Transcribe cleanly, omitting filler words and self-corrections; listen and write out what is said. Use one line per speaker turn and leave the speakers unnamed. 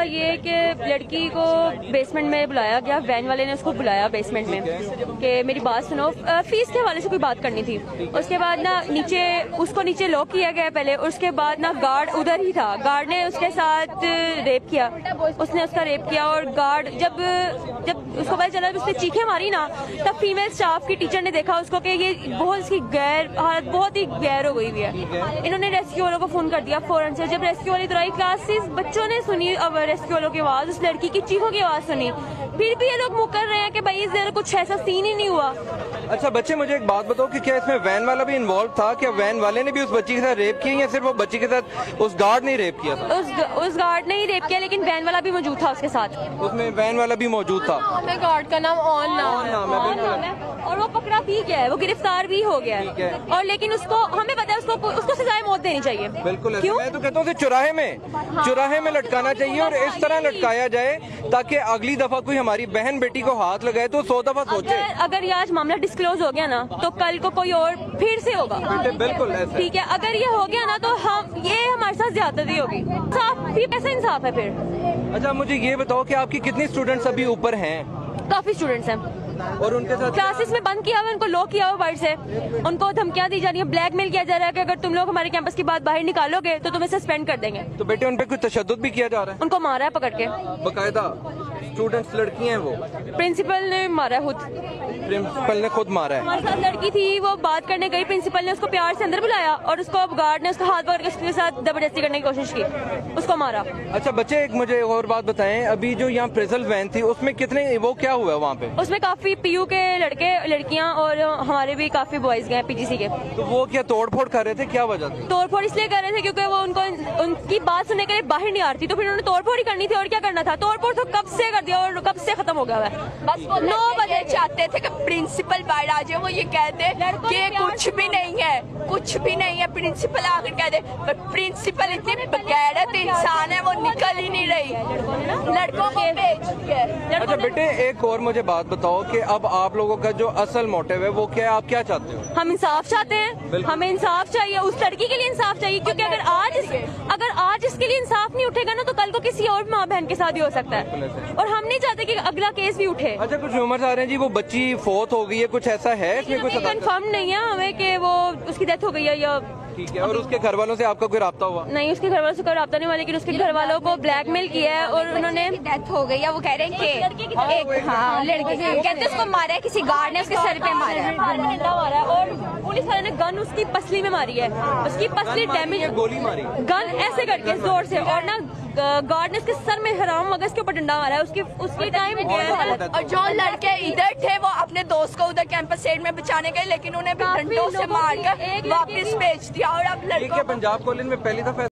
हुआ ये कि लड़की को बेसमेंट में बुलाया गया, वैन वाले ने उसको बुलाया बेसमेंट में कि मेरी बात सुनो, फीस के हवाले से कोई बात करनी थी। उसके बाद ना उसको नीचे लॉक किया गया पहले, उसके बाद ना गार्ड उधर ही था, गार्ड ने उसके साथ रेप किया, उसने उसका रेप किया। और गार्ड जब उसको पता चला उसने चीखें मारी ना, तब फीमेल स्टाफ की टीचर ने देखा उसको कि ये बहुत इसकी हालत बहुत ही गैर हो गई हुई है। इन्होंने रेस्क्यू वालों को फोन कर दिया फौरन से। जब रेस्क्यू वाली दौराई क्लासेस बच्चों ने सुनी, अब रेस्क्यू वालों की आवाज, उस लड़की की चीखों की आवाज सुनी, फिर भी ये लोग मुकर रहे हैं कि भाई इस कुछ ऐसा सीन ही नहीं हुआ।
अच्छा बच्चे, मुझे एक बात बताओ कि क्या इसमें वैन वाला भी इन्वॉल्व था? क्या वैन वाले ने भी उस बच्ची के साथ रेप किया या सिर्फ वो बच्ची के साथ उस गार्ड ने रेप किया था?
उस गार्ड ने ही रेप किया, लेकिन वैन वाला भी मौजूद था उसके साथ।
उसमें वैन वाला भी मौजूद था।
गार्ड का नाम ऑन नाम है और वो पकड़ा भी गया है, वो गिरफ्तार भी हो गया है। और लेकिन उसको हमें पता है उसको सजाए मौत देनी चाहिए।
बिल्कुल, मैं तो कहता हूँ चौराहे में लटकाना चाहिए और इस तरह लटकाया जाए ताकि अगली दफा कोई हमारी बहन बेटी को हाथ लगाए तो 100 दफा सोचे।
अगर ये आज मामला डिस्क्लोज हो गया ना तो कल को कोई और फिर से होगा।
बिल्कुल
ठीक है, अगर ये हो गया ना तो ये हमारे साथ ज्यादती होगी। ऐसा इंसाफ है फिर।
अच्छा मुझे ये बताओ कि आपकी कितनी स्टूडेंट्स अभी ऊपर हैं?
काफी स्टूडेंट्स हैं
और उनके साथ
क्लासेस में बंद किया हुआ, उनको लॉक किया हुआ बाहर से, उनको धमकियां दी जा रही है, ब्लैकमेल किया जा रहा है कि अगर तुम लोग हमारे कैंपस की बात बाहर निकालोगे तो तुम्हें सस्पेंड कर देंगे।
तो बेटे उन पे कुछ तशद्दुद भी किया जा रहा है?
उनको मारा है पकड़ के,
बकायदा स्टूडेंट्स लड़कियां हैं वो?
प्रिंसिपल ने मारा है,
प्रिंसिपल ने खुद मारा है।
हमारे साथ लड़की थी, वो बात करने गई, प्रिंसिपल ने उसको प्यार से अंदर बुलाया और उसको गार्ड ने उसका हाथ पकड़ के उसके साथ जबरदस्ती करने की कोशिश की, उसको मारा।
अच्छा बच्चे, एक मुझे और बात बताएं, अभी जो यहाँ प्रेजल वैन थी उसमें कितने, वो क्या हुआ वहाँ पे?
उसमें काफी पीयू के लड़के लड़कियां और हमारे भी काफी बॉयज गए पीजीसी के।
तो वो क्या तोड़ फोड़ कर रहे थे, क्या वजह थी?
तोड़ फोड़ इसलिए कर रहे थे क्योंकि वो उनकी बात सुनने के लिए बाहर नहीं आ रही, तो फिर उन्होंने तोड़ फोड़ ही करनी थी। और क्या करना था, तोड़ फोड़ तो कब से कर दिया और कब से खत्म हो गया है।
बस वो 9 बजे चाहते थे कि प्रिंसिपल बाहर आ जाए, वो ये कहते कि कुछ भी नहीं है, प्रिंसिपल आकर कह दे, पर प्रिंसिपल इतनी बेगैरत इंसान है, वो निकल ही नहीं रही, लड़कों को भेज दिया।
अच्छा बेटे, एक और मुझे बात बताओ कि अब आप लोगों का जो असल मोटिव है वो क्या है, आप क्या चाहते हो?
हम इंसाफ चाहते हैं, हमें इंसाफ चाहिए, उस लड़की के लिए इंसाफ चाहिए, क्योंकि अगर आज इसके लिए इंसाफ नहीं उठेगा ना तो कल को किसी और माँ बहन के साथ भी हो सकता है, और हम नहीं चाहते कि अगला केस भी उठे।
अच्छा कुछ रूमर्स आ रहे हैं जी वो बच्ची फोत हो गई है, कुछ ऐसा है इसमें? कुछ
कंफर्म नहीं है हमें कि वो उसकी डेथ हो गई है या।
ठीक है, और उसके घर वालों से आपका कोई राब्ता हुआ?
नहीं, उसके घर वालों से कोई राब्ता नहीं हुआ, लेकिन उसके घर वालों को ब्लैकमेल किया है और उन्होंने
डेथ हो गई है, वो कह रहे हैं कि लड़के कहते उसको मारा है, किसी गार्ड ने उसके सर पे मारा है
और पुलिस वाले ने गन उसकी पसली में मारी है, उसकी पसली डैमेज,
गोली मारी,
गन ऐसे करके जोर से, और ना गार्ड ने उसके सर में हराम मगज के ऊपर डंडा मारा है, उसकी टाइम।
और जो लड़के इधर थे वो अपने दोस्त को उधर कैंपस साइड में बचाने गए, लेकिन उन्हें भी डंडों से मारकर वापस भेज दिया। और अब लड़के
पंजाब कॉलेज में पहली दफा